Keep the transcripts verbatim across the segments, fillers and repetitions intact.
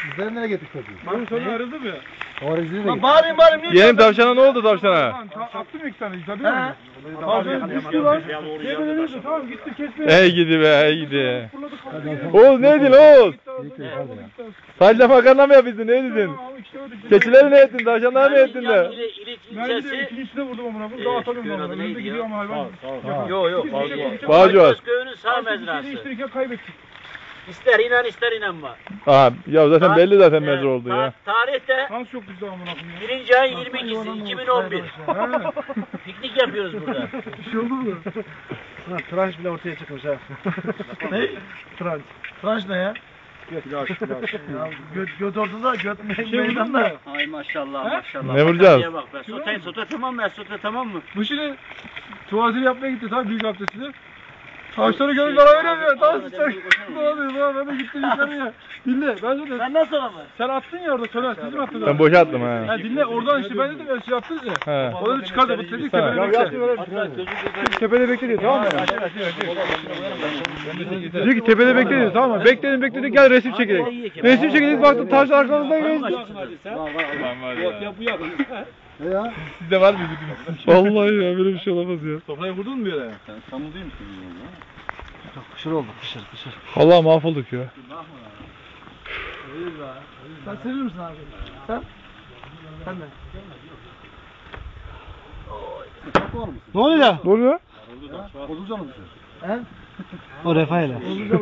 Bizleri nereye getirdik çocuğu? Ben sonra aradım ya. Orijini de Lan bağırayım bağırayım. niye Yeğenim çağırdın? tavşana ne oldu tavşana? Lan, ta- Attım iki tane. Tabii mi? Tavşan düştü lan. Ne böyle tamam gitti kesmeye. Ey gidi be ey gidi. Oğuz ne edin Oğuz? Sadece makarna mı yapıyorsun ne edin? Keçileri ne ettin tavşanları ne ettin de? Ben bir de ikincisine vurdum amına koyayım. Daha atamıyorum amına koyayım. Önümde gidiyor ama hayvan. Yok yok. Bağcılar. Köyünün sağ İkisini mezrası. değiştirirken kaybettik. İster inan ister inanma. Aha ya zaten belli zaten mezar Evet, oldu ta- ya. Tarihte Şans çok güzel amına koyayım. birinci ayın yirmi ikisi iki bin on bir. Ha. Piknik yapıyoruz burada. Bir şey oldu mu? Ha, tranş bile ortaya çıkmış ha. Ne? Tranş. Tranş ne ya? Flaş, flaş. Ya göt, göt ortada, göt me Şey meydanda. Ay maşallah maşallah. Ne vuracağız? Bak be. Sote, sote tamam mı? Sote tamam mı? Bu şimdi tuvaletini yapmaya gitti tabii büyük abdestini. Tavşanı görüp bana veremiyor. Tamam sen ne oluyor lan ben de gittim yukarıya. Dinle ben zaten Benden sonra mı? sen attın ya orada söyle siz mi attınız? Ben boşa attım ha. Ha dinle oradan işte ben dedim ya siz attınız ya. He. O dedi çıkar da bu dedi Tamam. tepede bekle. Tepede bekle diyor tamam mı? Diyor ki tepede bekle diyor tamam mı? Bekledim bekledik gel resim çekelim. Resim çekelim baktım taş arkamızdan geçti. Ya. Sizde var mı bizim? Vallahi ya böyle bir şey olamaz ya. Sofraya vurdun mu bir yere? Kışır oldu kışır kışır. Allah mahvolduk ya. Sen seviyor musun abi? Sen? Sen de. Ne oluyor? Ne oluyor? Bozulca mı He? O refayla.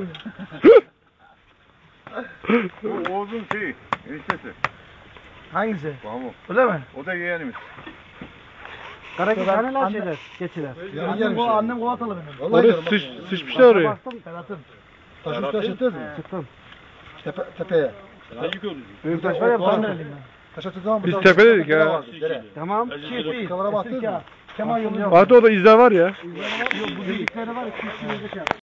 O Oğuz'un şeyi, eniştesi. Hangisi? Mahmut. Öyle mi? O da yeğenimiz. Karakistan'ın lan şeyler, geçiler. Annem, ko annem Kovatalı benim. Oraya sıç, sıçmışlar oraya. Ferhat'ım. Taşı taş ettiniz mi? Çıktım. Tepe, tepeye. Büyük taş var ya falan elimden. Taş attı tamam mı? Biz tepededik ya. Tamam. Çift Kamera baktınız mı? Kemal yolu yok. Artı orada izler var ya. Yok bu dedikleri var iki üç yılda şey.